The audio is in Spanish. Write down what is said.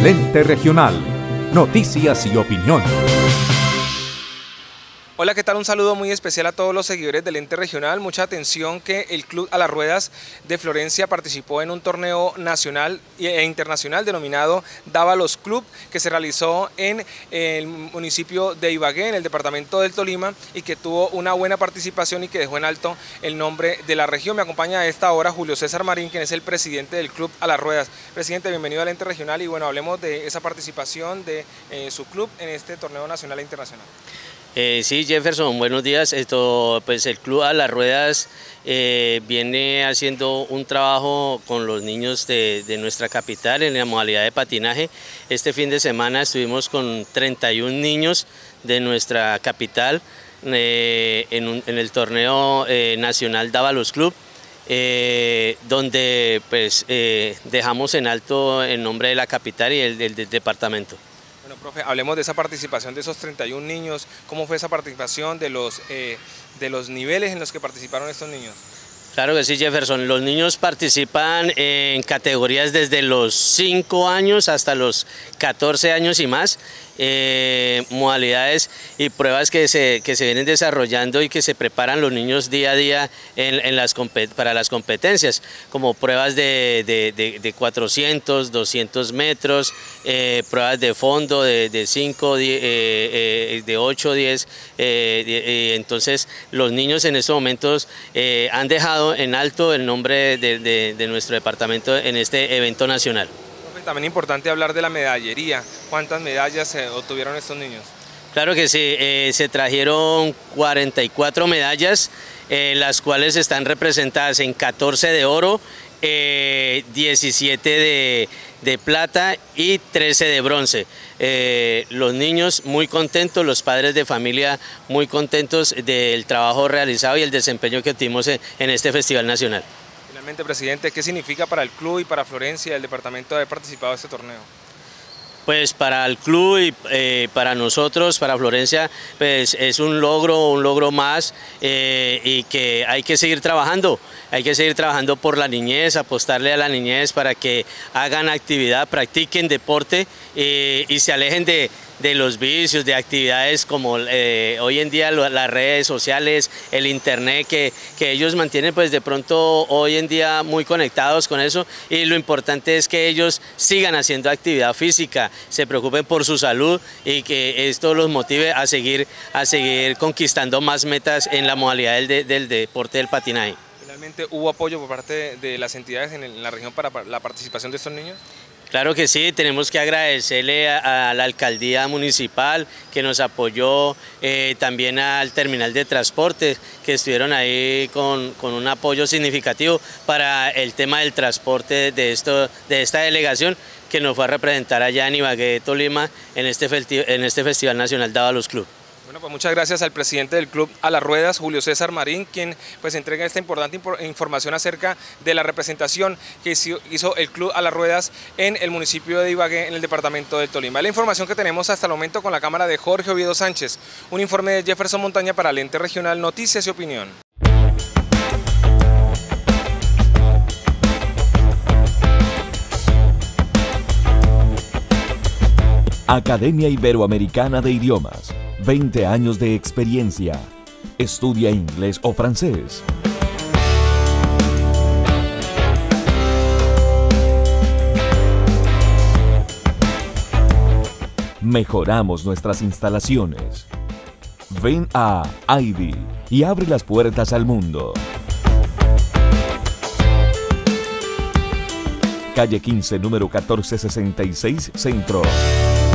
El Ente Regional. Noticias y opinión. Hola, ¿qué tal? Un saludo muy especial a todos los seguidores del Ente Regional. Mucha atención que el Club a las Ruedas de Florencia participó en un torneo nacional e internacional denominado Dávalos Club, que se realizó en el municipio de Ibagué, en el departamento del Tolima, y que tuvo una buena participación y que dejó en alto el nombre de la región. Me acompaña a esta hora Julio César Marín, quien es el presidente del Club a las Ruedas. Presidente, bienvenido al Ente Regional y bueno, hablemos de esa participación de su club en este torneo nacional e internacional. Sí, Jefferson, buenos días. Pues el Club a las Ruedas viene haciendo un trabajo con los niños de nuestra capital en la modalidad de patinaje. Este fin de semana estuvimos con 31 niños de nuestra capital en el torneo nacional Dávalos Club, donde pues dejamos en alto el nombre de la capital y el del departamento. Bueno, profe, hablemos de esa participación de esos 31 niños. ¿Cómo fue esa participación, de los niveles en los que participaron estos niños? Claro que sí, Jefferson. Los niños participan en categorías desde los 5 años hasta los 14 años y más. Modalidades y pruebas que se vienen desarrollando y que se preparan los niños día a día para las competencias, como pruebas de 400, 200 metros, pruebas de fondo de 5, de 8, 10. Entonces los niños en estos momentos han dejado en alto el nombre de nuestro departamento en este evento nacional. También importante hablar de la medallería. ¿Cuántas medallas obtuvieron estos niños? Claro que sí, se trajeron 44 medallas, las cuales están representadas en 14 de oro, 17 de plata y 13 de bronce. Los niños muy contentos, los padres de familia muy contentos del trabajo realizado y el desempeño que tuvimos en este Festival Nacional. Finalmente, presidente, ¿qué significa para el club y para Florencia el departamento haber participado de este torneo? Pues para el club y para nosotros, para Florencia, pues es un logro más y que hay que seguir trabajando por la niñez, apostarle a la niñez para que hagan actividad, practiquen deporte y se alejen de los vicios, de actividades como hoy en día las redes sociales, el internet, que ellos mantienen pues de pronto hoy en día muy conectados con eso, y lo importante es que ellos sigan haciendo actividad física, se preocupen por su salud y que esto los motive a seguir conquistando más metas en la modalidad del deporte del patinaje. ¿Finalmente hubo apoyo por parte de las entidades en la región para la participación de estos niños? Claro que sí, tenemos que agradecerle a la alcaldía municipal que nos apoyó, también al terminal de transporte que estuvieron ahí con un apoyo significativo para el tema del transporte de esta delegación que nos fue a representar allá en Ibagué, Tolima, en este Festival Nacional Dávalos Club. Bueno, pues muchas gracias al presidente del Club a las Ruedas, Julio César Marín, quien pues entrega esta importante información acerca de la representación que hizo el Club a las Ruedas en el municipio de Ibagué, en el departamento del Tolima. La información que tenemos hasta el momento con la cámara de Jorge Oviedo Sánchez. Un informe de Jefferson Montaña para el Ente Regional, Noticias y Opinión. Academia Iberoamericana de Idiomas. 20 años de experiencia. Estudia inglés o francés. Mejoramos nuestras instalaciones. Ven a IBI y abre las puertas al mundo. Calle 15, número 1466, Centro.